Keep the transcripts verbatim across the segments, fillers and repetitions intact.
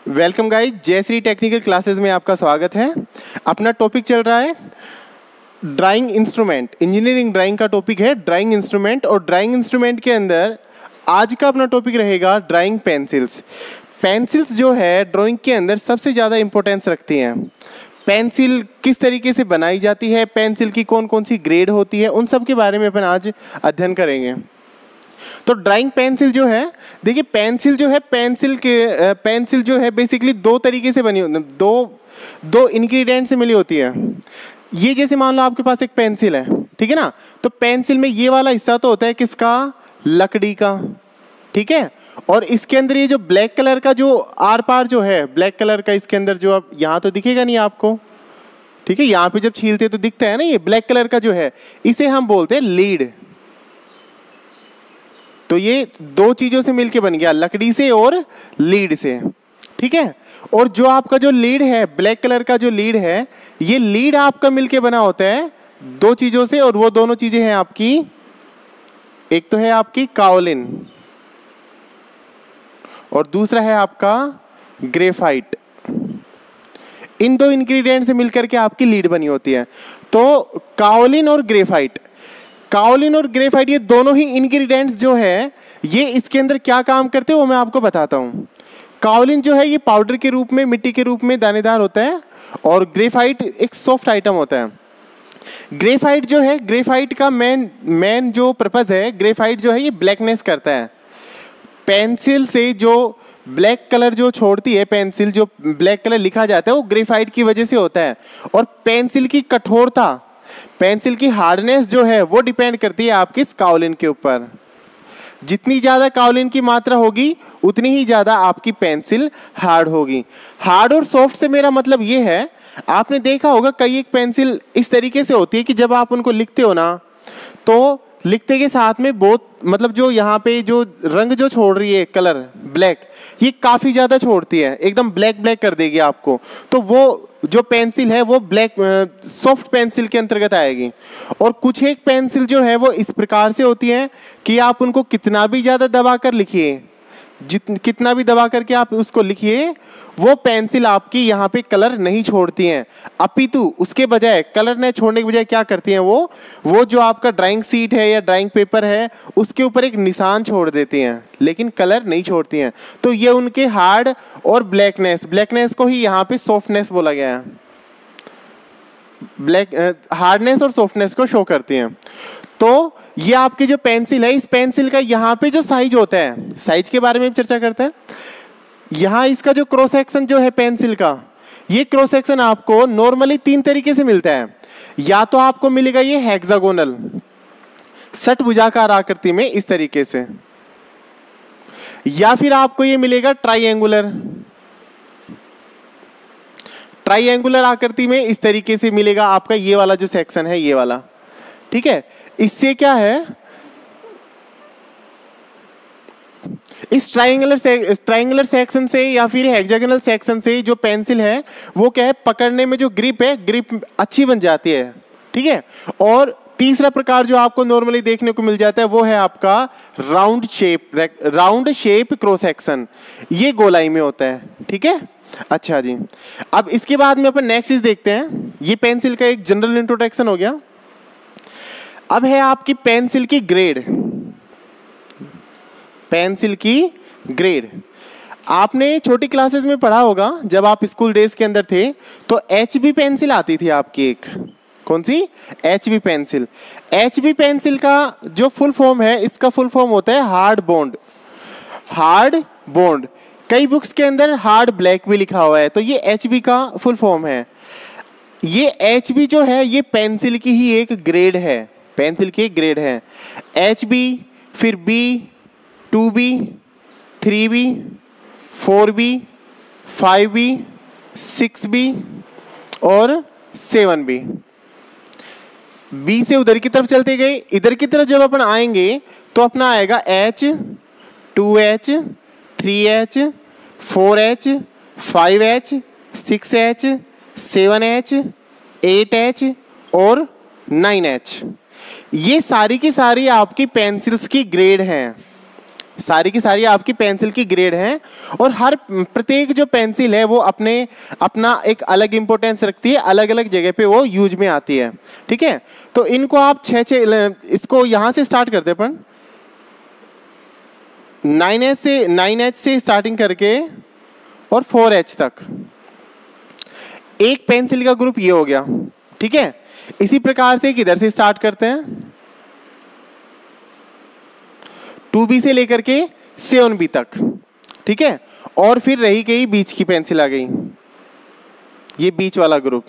Welcome guys, Jayshree technical classes में आपका स्वागत है। अपना टॉपिक चल रहा है ड्राइंग इंस्ट्रूमेंट। इंजीनियरिंग ड्राइंग का टॉपिक है ड्राइंग इंस्ट्रूमेंट, और ड्राइंग इंस्ट्रूमेंट के अंदर आज का अपना टॉपिक रहेगा ड्राइंग पेंसिल्स। पेंसिल्स जो है ड्राइंग के अंदर सबसे ज़्यादा इंपॉर्टेंस रखती हैं। पेंसिल किस तरीके से बनाई जाती है, पेंसिल की कौन कौन सी ग्रेड होती है, उन सब के बारे में अपन आज अध्ययन करेंगे। तो ड्राइंग पेंसिल जो है, देखिए पेंसिल जो है पेंसिल के पेंसिल जो है बेसिकली दो तरीके से बनी होती है, दो दो इंग्रेडिएंट से मिली होती है। ये जैसे मान लो आपके पास एक पेंसिल है, ठीक है ना, तो पेंसिल में ये वाला हिस्सा तो होता है किसका, लकड़ी का, ठीक है। और इसके अंदर ये जो ब्लैक कलर का जो आर पार जो है ब्लैक कलर का, इसके अंदर जो अब यहाँ तो दिखेगा नहीं आपको, ठीक है, यहाँ पे जब छीलते तो दिखता है ना, ये ब्लैक कलर का जो है इसे हम बोलते हैं लीड। तो ये दो चीजों से मिलके बन गया, लकड़ी से और लीड से, ठीक है। और जो आपका जो लीड है, ब्लैक कलर का जो लीड है, ये लीड आपका मिलके बना होता है दो चीजों से, और वो दोनों चीजें हैं आपकी, एक तो है आपकी काओलिन और दूसरा है आपका ग्रेफाइट। इन दो इंग्रेडिएंट से मिलकर के आपकी लीड बनी होती है। तो काओलिन और ग्रेफाइट काओलिन और ग्रेफाइट ये दोनों ही इंग्रेडिएंट्स जो है ये इसके अंदर क्या काम करते हैं वो मैं आपको बताता हूँ। काओलिन जो है ये पाउडर के रूप में, मिट्टी के रूप में दानेदार होता है, और ग्रेफाइट एक सॉफ्ट आइटम होता है। ग्रेफाइट जो है, ग्रेफाइट का मेन मेन जो पर्पस है, ग्रेफाइट जो है ये ब्लैकनेस करता है। पेंसिल से जो ब्लैक कलर जो छोड़ती है, पेंसिल जो ब्लैक कलर लिखा जाता है वो ग्रेफाइट की वजह से होता है। और पेंसिल की कठोरता, पेंसिल की हार्डनेस जो है वो डिपेंड करती है आपकी काओलिन के ऊपर। जितनी ज़्यादा काओलिन की मात्रा होगी उतनी ही ज़्यादा आपकी पेंसिल हार्ड होगी। हार्ड और सॉफ्ट से मेरा मतलब ये है, आपने देखा होगा कई एक पेंसिल इस तरीके से होती है कि जब आप उनको लिखते हो ना, तो लिखते के साथ में बहुत मतलब जो यहाँ पे जो रंग जो छोड़ रही है कलर ब्लैक, ये काफ़ी ज़्यादा छोड़ती है, एकदम ब्लैक ब्लैक कर देगी आपको। तो वो जो पेंसिल है वो ब्लैक सॉफ्ट पेंसिल के अंतर्गत आएगी। और कुछ एक पेंसिल जो है वो इस प्रकार से होती है कि आप उनको कितना भी ज़्यादा दबा कर लिखिए, जित कितना भी दबा करके आप उसको लिखिए, वो पेंसिल आपकी यहाँ पे कलर नहीं छोड़ती हैं। अपितु उसके बजाय, कलर न छोड़ने के बजाय क्या करती हैं, वो वो जो आपका ड्राइंग सीट है या ड्राइंग पेपर है उसके ऊपर एक निशान छोड़ देती हैं, लेकिन कलर नहीं छोड़ती हैं। तो ये उनके हार्ड और ब्लैकनेस ब्लैकनेस को ही यहाँ पे सॉफ्टनेस बोला गया है। ब्लैक हार्डनेस और सॉफ्टनेस को शो करती हैं। तो ये आपकी जो पेंसिल है, इस पेंसिल का यहाँ पे जो साइज होता है, साइज के बारे में चर्चा करते हैं। यहाँ इसका जो क्रॉस सेक्शन जो है पेंसिल का, ये क्रॉस सेक्शन आपको नॉर्मली तीन तरीके से मिलता है। या तो आपको मिलेगा ये हेक्सागोनल, षटभुजाकार आकृति में इस तरीके से, या फिर आपको ये मिलेगा ट्राइएंगुलर, ट्राइएंगुलर आकृति में इस तरीके से मिलेगा आपका ये वाला जो सेक्शन है, ये वाला, ठीक है। इससे क्या है, इस ट्रायंगुलर से ट्रायंगुलर सेक्शन से या फिर हेक्सागोनल सेक्शन से जो पेंसिल है वो क्या है, पकड़ने में जो ग्रिप है, ग्रिप अच्छी बन जाती है, ठीक है। और तीसरा प्रकार जो आपको नॉर्मली देखने को मिल जाता है वो है आपका round shape, round shape cross section, ये गोलाई में होता है, ठीक है। अच्छा जी, अब इसके बाद में अपन नेक्स्ट चीज देखते हैं। ये पेंसिल का एक जनरल इंट्रोडक्शन हो गया। अब है आपकी पेंसिल की ग्रेड। पेंसिल की ग्रेड आपने छोटी क्लासेस में पढ़ा होगा, जब आप स्कूल डेज के अंदर थे तो एच बी पेंसिल आती थी आपकी, एक कौन सी, H B pencil. H B pencil का जो फुल फॉर्म है, इसका फुल फॉर्म होता है हार्ड बॉन्ड, हार्ड बॉन्ड। कई बुक्स के अंदर हार्ड ब्लैक भी लिखा हुआ है, तो ये एच बी का फुल फॉर्म है। ये एच बी जो है ये पेंसिल की ही एक ग्रेड है, पेंसिल की एक ग्रेड है। एच बी, फिर B, two B, three B, four B, five B, six B और सेवन बी। बी से उधर की तरफ चलते गए, इधर की तरफ जब अपन आएंगे तो अपना आएगा H, two H, three H, four H, five H, six H, seven H, eight H और नाइन एच। ये सारी की सारी आपकी पेंसिल्स की ग्रेड हैं। सारी की सारी आपकी पेंसिल की ग्रेड हैं और हर प्रत्येक जो पेंसिल है वो अपने अपना एक अलग इंपॉर्टेंस रखती है, अलग अलग जगह पे वो यूज में आती है। ठीक है, तो इनको आप छः छः इसको यहाँ से स्टार्ट करते हैं अपन नाइन एच से नाइन एच से स्टार्टिंग करके और फोर एच तक एक पेंसिल का ग्रुप ये हो गया। ठीक है, इसी प्रकार से किधर से स्टार्ट करते हैं टू बी से लेकर के सेवन बी तक। ठीक है, और फिर रही गई बीच की पेंसिल आ गई, ये बीच वाला ग्रुप।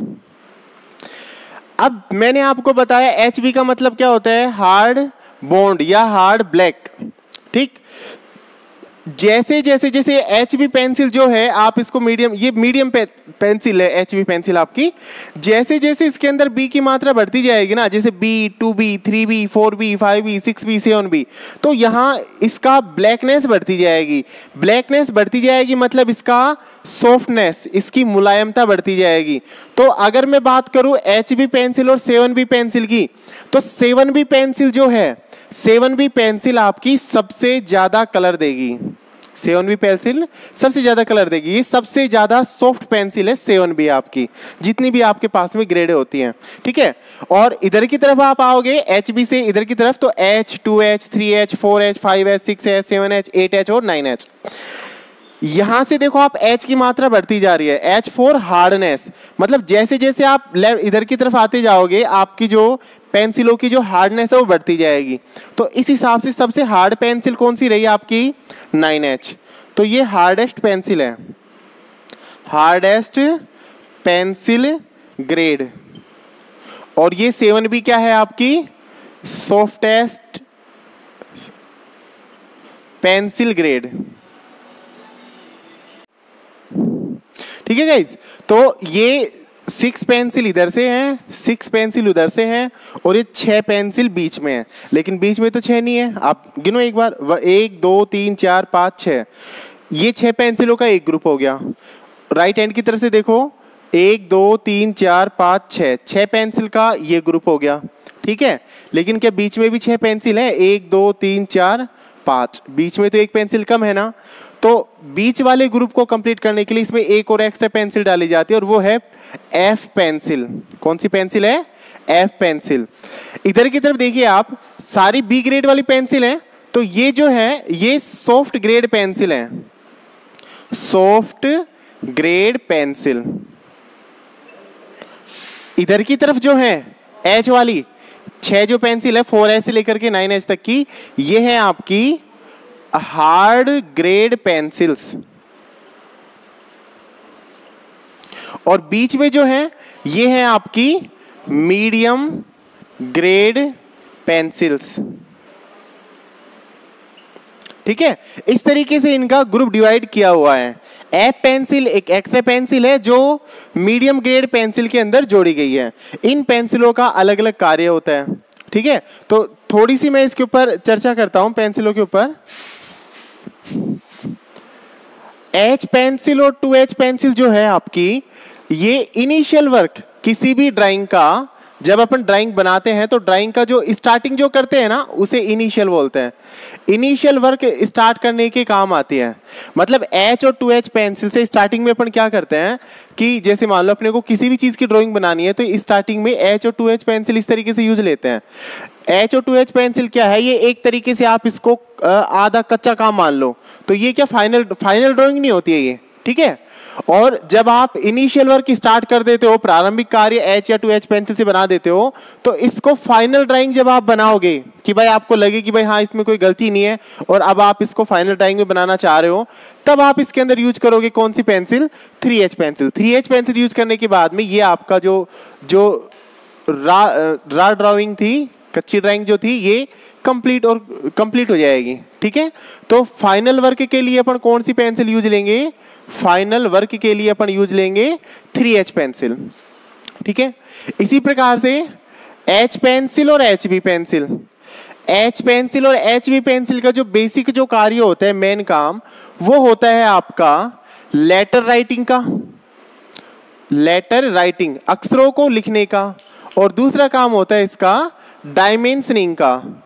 अब मैंने आपको बताया एच बी का मतलब क्या होता है, हार्ड बॉन्ड या हार्ड ब्लैक। ठीक, जैसे जैसे जैसे एच बी पेंसिल जो है आप इसको मीडियम, ये मीडियम पे, पेंसिल है एच बी पेंसिल आपकी, जैसे जैसे इसके अंदर बी की मात्रा बढ़ती जाएगी ना, जैसे B, two B, three B, four B, five B, six B, seven B, तो यहाँ इसका ब्लैकनेस बढ़ती जाएगी। ब्लैकनेस बढ़ती जाएगी मतलब इसका सॉफ्टनेस, इसकी मुलायमता बढ़ती जाएगी। तो अगर मैं बात करूँ एच बी पेंसिल और सेवन बी पेंसिल की, तो सेवन बी पेंसिल जो है, सेवन बी पेंसिल आपकी सबसे ज्यादा कलर देगी। सेवन बी पेंसिल सबसे ज्यादा कलर देगी, ये सबसे ज्यादा सॉफ्ट पेंसिल है सेवन बी आपकी, जितनी भी आपके पास में ग्रेड होती हैं। ठीक है, और इधर की तरफ आप आओगे एच बी से इधर की तरफ, तो H, two H, three H, four H, five H, six H, seven H, eight H और नाइन एच। यहां से देखो आप एच की मात्रा बढ़ती जा रही है। एच फोर हार्डनेस, मतलब जैसे जैसे आप इधर की तरफ आते जाओगे आपकी जो पेंसिलों की जो हार्डनेस है वो बढ़ती जाएगी। तो इस हिसाब से सबसे हार्ड पेंसिल कौन सी रही आपकी, नाइन एच। तो ये हार्डेस्ट पेंसिल है, हार्डेस्ट पेंसिल ग्रेड। और ये सेवन बी क्या है आपकी, सॉफ्टेस्ट पेंसिल ग्रेड। ठीक है गाइज, तो ये सिक्स पेंसिल इधर से हैं, सिक्स पेंसिल उधर से हैं और ये छह पेंसिल बीच में है, लेकिन बीच में तो छह नहीं है। आप गिनो एक बार, एक, दो, तीन, चार, पाँच, छः, ये छह पेंसिलों का एक ग्रुप हो गया। राइट हैंड की तरफ से देखो, एक, दो, तीन, चार, पाँच, छः, छह पेंसिल का ये ग्रुप हो गया। ठीक है, लेकिन क्या बीच में भी छह पेंसिल है, एक, दो, तीन, चार, पाँच, बीच में तो एक पेंसिल कम है ना। तो बीच वाले ग्रुप को कंप्लीट करने के लिए इसमें एक और एक्स्ट्रा पेंसिल डाली जाती है और वो है एफ पेंसिल। कौन सी पेंसिल है, एफ पेंसिल। इधर की तरफ देखिए आप, सारी बी ग्रेड वाली पेंसिल है, तो ये जो है ये सॉफ्ट ग्रेड पेंसिल है, सॉफ्ट ग्रेड पेंसिल। इधर की तरफ जो है एच वाली छह जो पेंसिल है, फोर एच से लेकर के नाइन एच तक की, ये है आपकी हार्ड ग्रेड पेंसिल्स। और बीच में जो है ये है आपकी मीडियम ग्रेड पेंसिल्स। ठीक है, इस तरीके से इनका ग्रुप डिवाइड किया हुआ है। एफ पेंसिल एक एक्स्ट्रा पेंसिल है जो मीडियम ग्रेड पेंसिल के अंदर जोड़ी गई है। इन पेंसिलों का अलग अलग कार्य होता है। ठीक है, तो थोड़ी सी मैं इसके ऊपर चर्चा करता हूं पेंसिलों के ऊपर। एच पेंसिल और टू एच पेंसिल जो है आपकी, ये इनिशियल वर्क किसी भी ड्राइंग का, जब अपन ड्राइंग बनाते हैं तो ड्राइंग का जो स्टार्टिंग जो करते हैं ना उसे इनिशियल बोलते हैं। इनिशियल वर्क स्टार्ट करने के काम आती है। मतलब एच और टू एच पेंसिल से स्टार्टिंग में अपन क्या करते हैं कि जैसे मान लो अपने को किसी भी चीज़ की ड्राइंग बनानी है तो स्टार्टिंग में एच और टू एच पेंसिल इस तरीके से यूज लेते हैं। एच और टू एच पेंसिल क्या है, ये एक तरीके से आप इसको आधा कच्चा काम मान लो, तो ये क्या फाइनल फाइनल ड्राइंग नहीं होती है ये। ठीक है, और जब आप इनिशियल वर्क स्टार्ट कर देते हो, प्रारंभिक कार्य एच या टू एच पेंसिल से बना देते हो, तो इसको फाइनल ड्राइंग जब आप बनाओगे कि भाई आपको लगे कि भाई हाँ इसमें कोई गलती नहीं है और अब आप इसको फाइनल ड्राइंग में बनाना चाह रहे हो, तब आप इसके अंदर यूज करोगे कौन सी pencil, three H pencil. Three H pencil use करने के बाद में ये आपका जो जो रा, रा ड्राइंग थी, कच्ची ड्राइंग जो थी, ये कंप्लीट और कंप्लीट हो जाएगी। ठीक है, तो फाइनल वर्क के लिए अपन कौन सी पेंसिल यूज लेंगे, फाइनल वर्क के लिए अपन यूज लेंगे थ्री एच पेंसिल। ठीक है, इसी प्रकार से एच पेंसिल और H B pencil, H pencil और एच बी पेंसिल का जो बेसिक जो कार्य होता है, मेन काम, वो होता है आपका लेटर राइटिंग का, लेटर राइटिंग अक्षरों को लिखने का, और दूसरा काम होता है इसका डायमेंशनिंग का,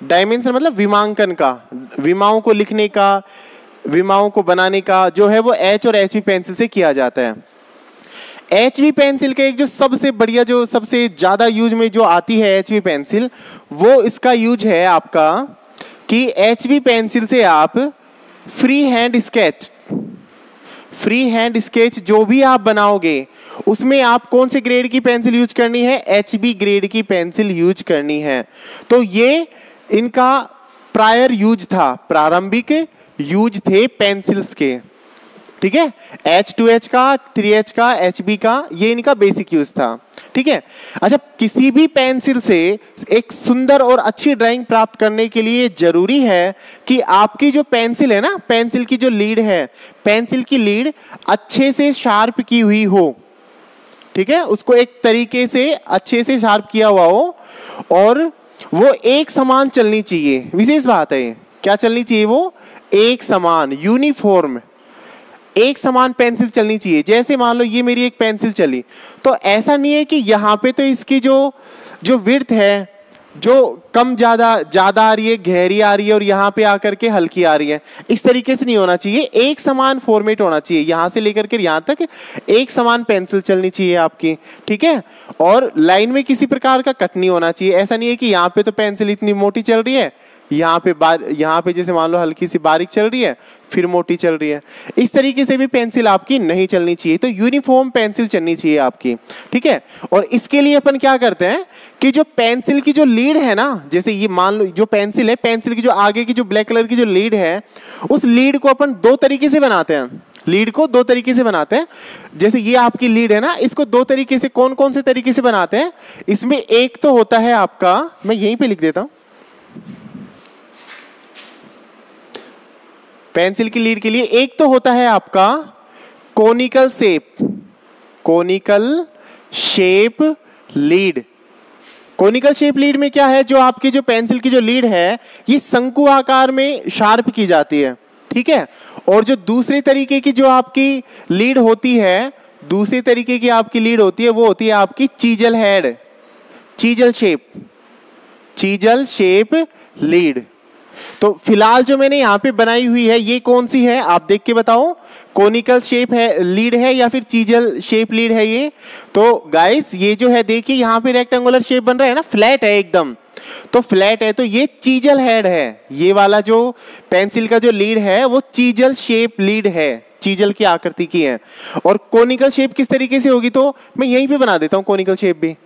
डायमेंशन मतलब विमांकन का, विमाओं को लिखने का, विमाओं को बनाने का जो है वो एच और एच बी पेंसिल से किया जाता है। एच बी पेंसिल का एक जो सबसे बढ़िया, जो सबसे ज्यादा यूज में जो आती है एच बी पेंसिल, वो इसका यूज है आपका कि एच बी पेंसिल से आप free hand sketch, free hand sketch जो भी आप बनाओगे उसमें आप कौन से ग्रेड की पेंसिल यूज करनी है? एच बी ग्रेड की पेंसिल यूज करनी है। तो ये इनका प्रायर यूज था, प्रारंभिक यूज थे पेंसिल्स के, ठीक है। एच टू एच का, थ्री एच का, एच बी का, ये इनका बेसिक यूज था, ठीक है। अच्छा, किसी भी पेंसिल से एक सुंदर और अच्छी ड्राइंग प्राप्त करने के लिए जरूरी है कि आपकी जो पेंसिल है ना, पेंसिल की जो लीड है, पेंसिल की लीड अच्छे से शार्प की हुई हो, ठीक है, उसको एक तरीके से अच्छे से शार्प किया हुआ हो और वो एक समान चलनी चाहिए। विशेष बात है, क्या चलनी चाहिए? वो एक समान, यूनिफॉर्म, एक समान पेंसिल चलनी चाहिए। जैसे मान लो ये मेरी एक पेंसिल चली, तो ऐसा नहीं है कि यहाँ पे तो इसकी जो जो विड्थ है, जो कम ज्यादा ज्यादा आ रही है, गहरी आ रही है, और यहाँ पे आकर के हल्की आ रही है। इस तरीके से नहीं होना चाहिए, एक समान फॉर्मेट होना चाहिए, यहाँ से लेकर के यहाँ तक एक समान पेंसिल चलनी चाहिए आपकी, ठीक है। और लाइन में किसी प्रकार का कट नहीं होना चाहिए। ऐसा नहीं है कि यहाँ पे तो पेंसिल इतनी मोटी चल रही है, यहाँ पे बार यहाँ पे जैसे मान लो हल्की सी बारीक चल रही है, फिर मोटी चल रही है। इस तरीके से भी पेंसिल आपकी नहीं चलनी चाहिए। तो यूनिफॉर्म पेंसिल चलनी चाहिए आपकी, ठीक है। और इसके लिए अपन क्या करते हैं कि जो पेंसिल की जो लीड है ना, जैसे ये मान लो जो पेंसिल है, पेंसिल की जो आगे की जो ब्लैक कलर की जो लीड है, उस लीड को अपन दो तरीके से बनाते हैं। लीड को दो तरीके से बनाते हैं। जैसे ये आपकी लीड है ना, इसको दो तरीके से, कौन कौन से तरीके से बनाते हैं? इसमें एक तो होता है आपका, मैं यहीं पे लिख देता हूं, पेंसिल की लीड के लिए एक तो होता है आपका conical shape, conical shape lead. Conical shape lead में क्या है, जो आपकी जो पेंसिल की जो लीड है ये शंकु आकार में शार्प की जाती है, ठीक है। और जो दूसरे तरीके की जो आपकी लीड होती है, दूसरे तरीके की आपकी लीड होती है, वो होती है आपकी chisel head, chisel shape, chisel shape lead. तो फिलहाल जो मैंने यहाँ पे बनाई हुई है ये कौन सी है, आप देख के बताओ, कोनिकल शेप है लीड है या फिर चीजल शेप लीड है ये? तो गाइस ये जो है देखिए यहाँ पे रेक्टेंगुलर शेप बन रहा है ना, फ्लैट है एकदम, तो फ्लैट है, तो ये चीजल हेड है। ये वाला जो पेंसिल का जो लीड है वो चीजल शेप लीड है, चीजल की आकृति की है। और कोनिकल शेप किस तरीके से होगी, तो मैं यहीं पे बना देता हूँ कोनिकल शेप भी।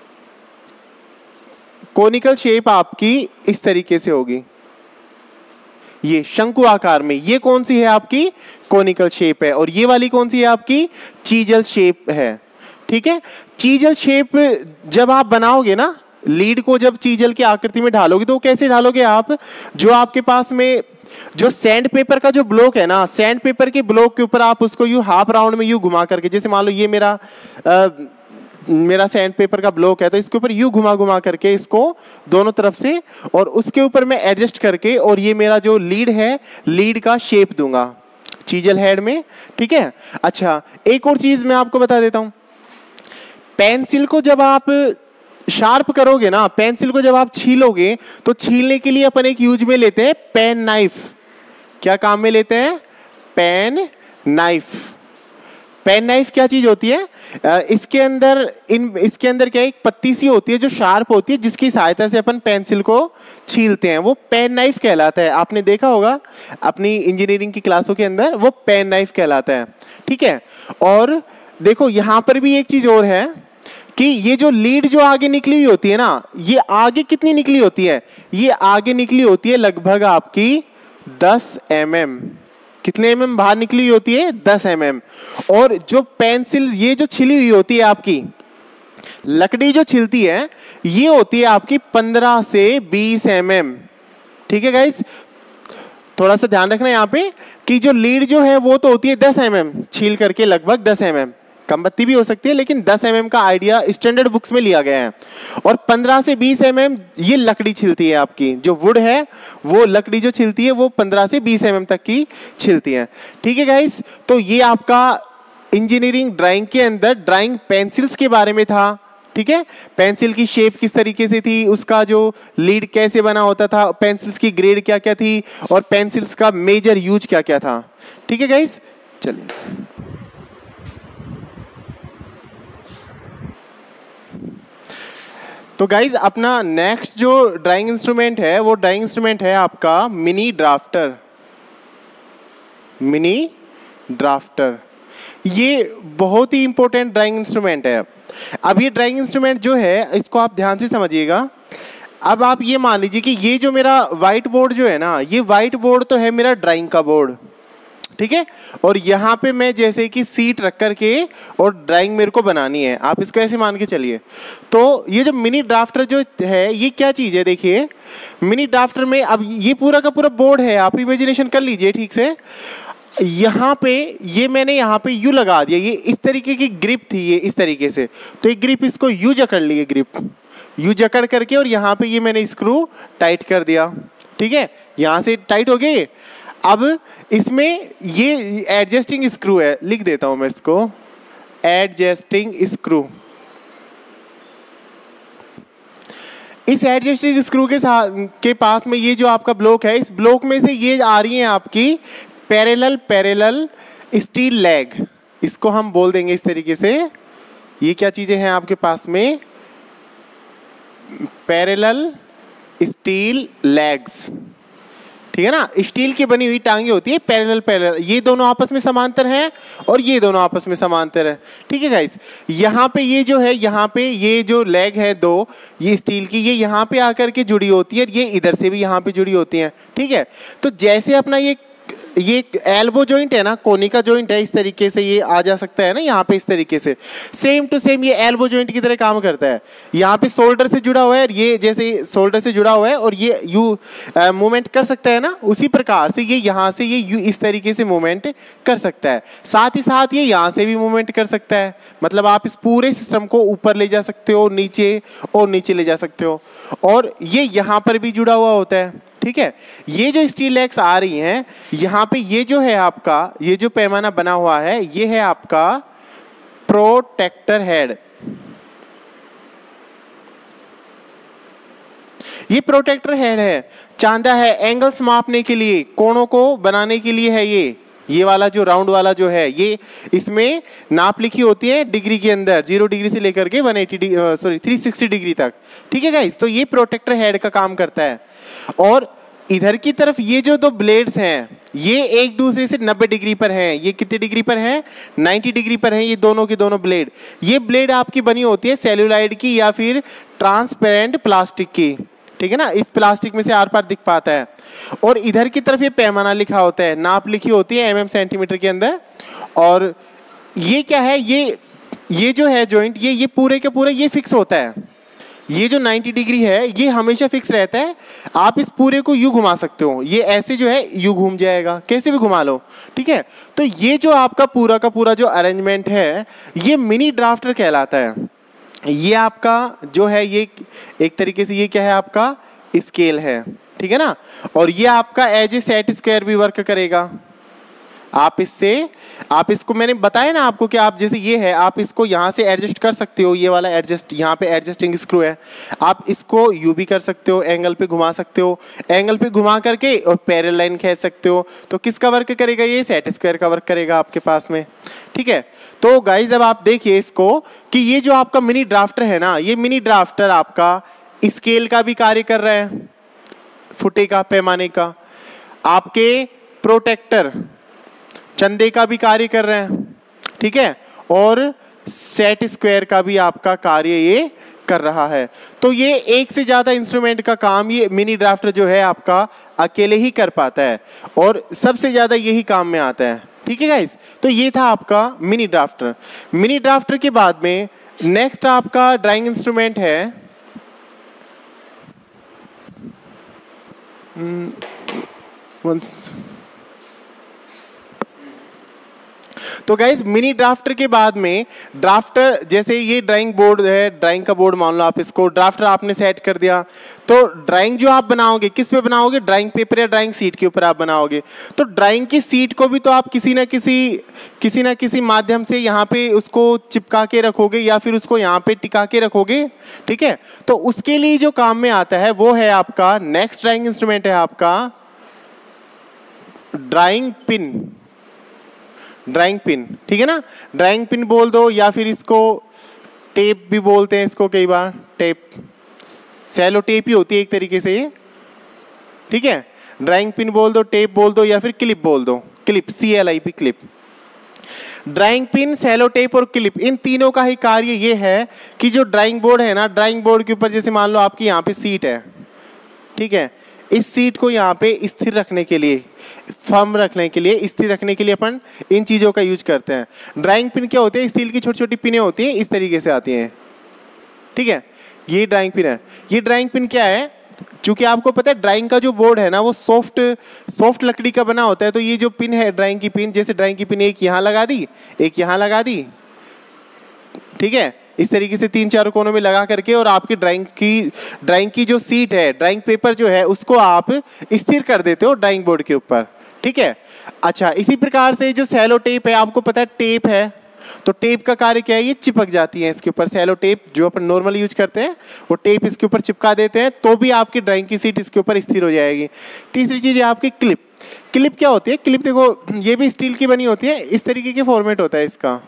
कोनिकल शेप आपकी इस तरीके से होगी, ये शंकु आकार में। ये कौन सी है आपकी? कोनिकल शेप है। और ये वाली कौन सी है आपकी? चीजल शेप है, ठीक है। चीजल शेप जब आप बनाओगे ना, लीड को जब चीजल की आकृति में ढालोगे, तो कैसे ढालोगे आप? जो आपके पास में जो सैंड पेपर का जो ब्लॉक है ना, सैंड पेपर के ब्लॉक के ऊपर आप उसको यू हाफ राउंड में यू घुमा करके, जैसे मान लो ये मेरा आ, मेरा सैंड पेपर का ब्लॉक है, तो इसके ऊपर यू घुमा घुमा करके इसको दोनों तरफ से, और उसके ऊपर मैं एडजस्ट करके, और ये मेरा जो लीड है, लीड का शेप दूंगा चीजल हेड में, ठीक है। अच्छा, एक और चीज मैं आपको बता देता हूं, पेंसिल को जब आप शार्प करोगे ना, पेंसिल को जब आप छीलोगे, तो छीलने के लिए अपन एक यूज में लेते हैं पेन नाइफ। क्या काम में लेते हैं? Pen knife. पेन नाइफ क्या चीज होती है? इसके अंदर इन इसके अंदर क्या है, एक पत्ती सी होती है जो शार्प होती है, जिसकी सहायता से अपन पेंसिल को छीलते हैं, वो पेन नाइफ कहलाता है। आपने देखा होगा अपनी इंजीनियरिंग की क्लासों के अंदर, वो पेन नाइफ कहलाता है, ठीक है। और देखो यहाँ पर भी एक चीज और है कि ये जो लीड जो आगे निकली हुई होती है ना, ये आगे कितनी निकली होती है? ये आगे निकली होती है लगभग आपकी दस एम एम। कितने एम एम बाहर निकली हुई होती है? दस एम एम। और जो पेंसिल ये जो छिली हुई होती है आपकी लकड़ी जो छिलती है, ये होती है आपकी पंद्रह से बीस एम एम, ठीक है गाइस। थोड़ा सा ध्यान रखना यहाँ पे कि जो लीड जो है वो तो होती है दस एम एम, छील करके लगभग दस एम एम, कम बत्ती भी हो सकती है, लेकिन दस एम एम का आइडिया स्टैंडर्ड बुक्स में लिया गया है। और पंद्रह से बीस एम एम ये लकड़ी छिलती है आपकी, जो वुड है वो लकड़ी जो छिलती है वो पंद्रह से बीस एम एम तक की छिलती है, ठीक है गाइस। तो ये आपका इंजीनियरिंग ड्राइंग के अंदर ड्राइंग पेंसिल्स के बारे में था, ठीक है, पेंसिल की शेप किस तरीके से थी, उसका जो लीड कैसे बना होता था, पेंसिल्स की ग्रेड क्या क्या थी और पेंसिल्स का मेजर यूज क्या क्या था। ठीक है गाइस, चलिए तो गाइज अपना नेक्स्ट जो ड्राइंग इंस्ट्रूमेंट है वो ड्राइंग इंस्ट्रूमेंट है आपका मिनी ड्राफ्टर। मिनी ड्राफ्टर ये बहुत ही इंपॉर्टेंट ड्राइंग इंस्ट्रूमेंट है। अब ये ड्राइंग इंस्ट्रूमेंट जो है इसको आप ध्यान से समझिएगा। अब आप ये मान लीजिए कि ये जो मेरा व्हाइट बोर्ड जो है ना, ये व्हाइट बोर्ड तो है मेरा ड्राइंग का बोर्ड, ठीक है, और यहाँ पे मैं जैसे कि सीट रख करके और ड्राइंग मेरे को बनानी है, आप इसको ऐसे मान के चलिए। तो ये जो मिनी ड्राफ्टर जो है ये क्या चीज़ है, देखिए मिनी ड्राफ्टर में अब ये पूरा का पूरा बोर्ड है, आप इमेजिनेशन कर लीजिए ठीक से। यहाँ पे ये मैंने यहाँ पे यू लगा दिया, ये इस तरीके की ग्रिप थी, ये इस तरीके से, तो एक ग्रिप इसको यू जकड़ लिए, ग्रिप यू जकड़ करके और यहाँ पे ये मैंने स्क्रू टाइट कर दिया, ठीक है, यहाँ से टाइट हो गए। अब इसमें ये एडजस्टिंग स्क्रू है, लिख देता हूं मैं इसको, एडजस्टिंग स्क्रू। इस एडजस्टिंग स्क्रू के साथ के पास में ये जो आपका ब्लॉक है, इस ब्लॉक में से ये आ रही है आपकी पैरेलल पैरेलल स्टील लैग, इसको हम बोल देंगे इस तरीके से। ये क्या चीजें हैं आपके पास में, पैरेलल स्टील लैग्स, ठीक है ना, स्टील की बनी हुई टांगे होती है पैरेलल पैरेलल, ये दोनों आपस में समांतर हैं और ये दोनों आपस में समांतर है, ठीक है गाइस। यहाँ पे ये जो है, यहाँ पे ये जो लेग है दो, ये स्टील की, ये यहाँ पे आकर के जुड़ी होती है, ये इधर से भी यहाँ पे जुड़ी होती हैं, ठीक है। तो जैसे अपना ये ये एल्बो जॉइंट है ना, कोनी का जॉइंट है, इस तरीके से ये आ जा सकता है ना यहाँ पे, इस तरीके से सेम टू सेम ये एल्बो जॉइंट की तरह काम करता है। यहाँ पे शोल्डर से जुड़ा हुआ है, ये जैसे शोल्डर से जुड़ा हुआ है और ये यू मूवमेंट कर सकता है ना, उसी प्रकार से ये यहाँ से ये यू इस तरीके से मूवमेंट कर सकता है। साथ ही साथ ये यहाँ से भी मूवमेंट कर सकता है, मतलब आप इस पूरे सिस्टम को ऊपर ले जा सकते हो, नीचे और नीचे ले जा सकते हो, और ये यहाँ पर भी जुड़ा हुआ होता है, ठीक है। ये जो स्टील लेग्स आ रही हैं यहाँ पे, ये जो है आपका, ये जो पैमाना बना हुआ है, ये है आपका प्रोटेक्टर हेड। ये प्रोटेक्टर हेड है, चांदा है एंगल्स मापने के लिए, कोणों को बनाने के लिए है। ये ये वाला जो राउंड वाला जो है, ये इसमें नाप लिखी होती है डिग्री के अंदर, जीरो डिग्री से लेकर के one eighty sorry three sixty degree तक, ठीक है गाइस। तो ये प्रोटेक्टर हेड का काम करता है। और इधर की तरफ ये जो दो ब्लेड्स हैं, ये एक दूसरे से नब्बे डिग्री पर हैं। ये कितने डिग्री पर हैं, नब्बे डिग्री पर हैं, ये दोनों के दोनों ब्लेड। ये ब्लेड आपकी बनी होती है सेल्यूलाइड की या फिर ट्रांसपेरेंट प्लास्टिक की, ठीक है ना, इस प्लास्टिक में से आर पार दिख पाता है। और इधर की तरफ ये पैमाना लिखा होता है, नाप लिखी होती है एम एम सेंटीमीटर के अंदर। और ये क्या है, ये ये जो है जॉइंट, ये ये पूरे के पूरे ये फिक्स होता है। ये जो नब्बे डिग्री है ये हमेशा फिक्स रहता है, आप इस पूरे को यू घुमा सकते हो, ये ऐसे जो है यू घूम जाएगा, कैसे भी घुमा लो, ठीक है। तो ये जो आपका पूरा का पूरा जो अरेंजमेंट है ये मिनी ड्राफ्टर कहलाता है। ये आपका जो है ये एक तरीके से ये क्या है, आपका स्केल है, ठीक है ना। और ये आपका एज ए सेट स्क्वायर भी वर्क करेगा। आप इससे आप इसको मैंने बताया ना आपको कि आप जैसे ये है, आप इसको यहाँ से एडजस्ट कर सकते हो, ये वाला एडजस्ट, यहाँ पे एडजस्टिंग स्क्रू है, आप इसको यू भी कर सकते हो, एंगल पे घुमा सकते हो, एंगल पे घुमा करके और पैरेलल लाइन खींच सकते हो। तो किसका वर्क करेगा, ये सेट स्क्वायर का वर्क करेगा आपके पास में, ठीक है। तो गाइज अब आप देखिए इसको कि ये जो आपका मिनी ड्राफ्टर है ना, ये मिनी ड्राफ्टर आपका स्केल का भी कार्य कर रहा है, फुटे का, पैमाने का, आपके प्रोटेक्टर चंदे का भी कार्य कर रहे हैं, ठीक है, और सेट स्क्वायर का भी आपका कार्य ये कर रहा है। तो ये एक से ज्यादा इंस्ट्रूमेंट का काम ये मिनी ड्राफ्टर जो है आपका अकेले ही कर पाता है और सबसे ज्यादा यही काम में आता है, ठीक है गाइस। तो ये था आपका मिनी ड्राफ्टर। मिनी ड्राफ्टर के बाद में नेक्स्ट आपका ड्राइंग इंस्ट्रूमेंट है तो गाइज मिनी ड्राफ्टर के बाद में ड्राफ्टर, जैसे ये ड्राइंग बोर्ड है, ड्राइंग का बोर्ड मान लो आप इसको, ड्राफ्टर आपने सेट कर दिया, तो ड्राइंग जो आप बनाओगे किस पे बनाओगे, ड्राइंग पेपर या ड्राइंग शीट के ऊपर आप बनाओगे। तो ड्राइंग की शीट को भी तो आप किसी ना किसी किसी ना किसी माध्यम से यहाँ पे उसको चिपका के रखोगे या फिर उसको यहाँ पे टिका के रखोगे, ठीक है। तो उसके लिए जो काम में आता है वो है आपका नेक्स्ट ड्राइंग इंस्ट्रूमेंट है आपका ड्राइंग पिन, ड्राइंग पिन, ठीक है ना। ड्राइंग पिन बोल दो या फिर इसको टेप भी बोलते हैं, इसको कई बार टेप, सेलो टेप ही होती है एक तरीके से ये, ठीक है। ड्राइंग पिन बोल दो, टेप बोल दो या फिर क्लिप बोल दो, clip, C L I P, clip. Drawing pin, cello tape और क्लिप, इन तीनों का ही कार्य ये है कि जो ड्राइंग बोर्ड है ना, ड्राइंग बोर्ड के ऊपर जैसे मान लो आपकी यहाँ पे सीट है, ठीक है, इस सीट को यहाँ पे स्थिर रखने के लिए, फर्म रखने के लिए, स्थिर रखने के लिए अपन इन चीज़ों का यूज करते हैं। ड्राइंग पिन क्या होते हैं, स्टील की छोटी छोटी पिनें होती हैं, इस तरीके से आती हैं, ठीक है। ये ड्राइंग पिन है। ये ड्राइंग पिन क्या है, क्योंकि आपको पता है ड्राइंग का जो बोर्ड है ना वो सॉफ्ट सॉफ्ट लकड़ी का बना होता है, तो ये जो पिन है ड्राइंग की पिन, जैसे ड्राइंग की पिन एक यहाँ लगा दी, एक यहाँ लगा दी, ठीक है, इस तरीके से तीन चार कोनों में लगा करके, और आपकी ड्राइंग की ड्राइंग की जो सीट है, ड्राइंग पेपर जो है उसको आप स्थिर कर देते हो ड्राइंग बोर्ड के ऊपर, ठीक है। अच्छा, इसी प्रकार से जो सेलो टेप है, आपको पता है टेप है, तो टेप का कार्य क्या है, ये चिपक जाती है इसके ऊपर। सेलो टेप जो अपन नॉर्मली यूज करते हैं वो टेप इसके ऊपर चिपका देते हैं, तो भी आपकी ड्राइंग की सीट इसके ऊपर स्थिर हो जाएगी। तीसरी चीज है आपकी क्लिप। क्लिप क्या होती है, क्लिप देखो ये भी स्टील की बनी होती है, इस तरीके के फॉर्मेट होता है इसका,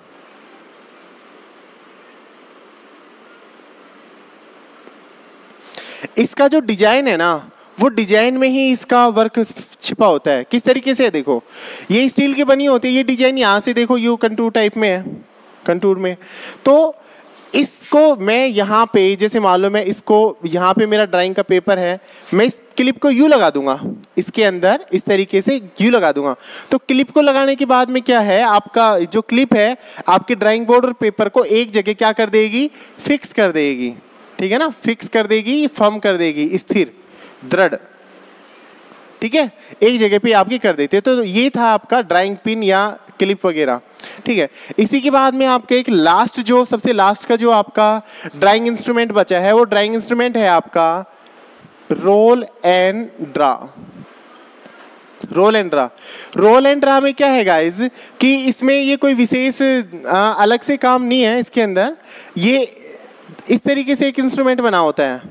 इसका जो डिजाइन है ना वो डिजाइन में ही इसका वर्क छिपा होता है। किस तरीके से, देखो ये स्टील की बनी होती है, ये डिजाइन यहाँ से देखो यू कंटूर टाइप में है, कंटूर में, तो इसको मैं यहाँ पे जैसे मान लो मैं इसको यहाँ पे मेरा ड्राइंग का पेपर है, मैं इस क्लिप को यू लगा दूंगा, इसके अंदर इस तरीके से यू लगा दूंगा। तो क्लिप को लगाने के बाद में क्या है, आपका जो क्लिप है आपके ड्राइंग बोर्ड और पेपर को एक जगह क्या कर देगी, फिक्स कर देगी, ठीक है ना, फिक्स कर देगी, फर्म कर देगी, स्थिर, दृढ़, ठीक है, एक जगह पे आपकी कर देते हैं। तो ये था आपका ड्राइंग पिन या क्लिप वगैरह, ठीक है। इसी के बाद में आपका एक लास्ट, जो सबसे लास्ट का जो आपका ड्राइंग इंस्ट्रूमेंट बचा है वो ड्राइंग इंस्ट्रूमेंट है आपका roll and draw. Roll and draw, roll and draw में क्या है गाइज कि इसमें ये कोई विशेष आ, अलग से काम नहीं है इसके अंदर, ये इस तरीके से एक इंस्ट्रूमेंट बना होता है।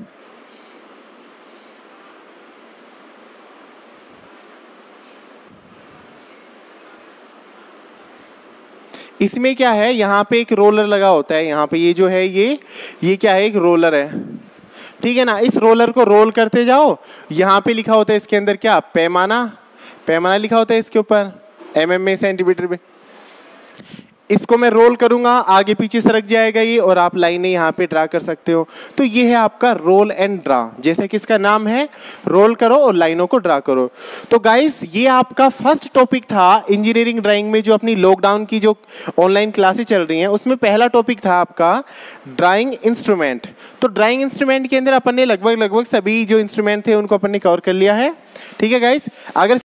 इसमें क्या है, यहाँ पे एक रोलर लगा होता है, यहाँ पे ये जो है ये ये क्या है, एक रोलर है, ठीक है ना। इस रोलर को रोल करते जाओ, यहाँ पे लिखा होता है इसके अंदर क्या, पैमाना, पैमाना लिखा होता है इसके ऊपर, एम एम में, सेंटीमीटर में। इसको मैं रोल करूंगा, आगे पीछे सरक जाएगा ये, और आप लाइनें यहाँ पे ड्रा कर सकते हो। तो ये है आपका रोल एंड ड्रा, जैसे कि इसका नाम है, रोल करो और लाइनों को ड्रा करो। तो गाइस ये आपका फर्स्ट टॉपिक था इंजीनियरिंग ड्राइंग में, जो अपनी लॉकडाउन की जो ऑनलाइन क्लासेस चल रही हैं उसमें पहला टॉपिक था आपका ड्राइंग इंस्ट्रूमेंट। तो ड्राइंग इंस्ट्रूमेंट के अंदर अपन ने लगभग लगभग सभी जो इंस्ट्रूमेंट थे उनको अपन ने कवर कर लिया है, ठीक है गाइस। अगर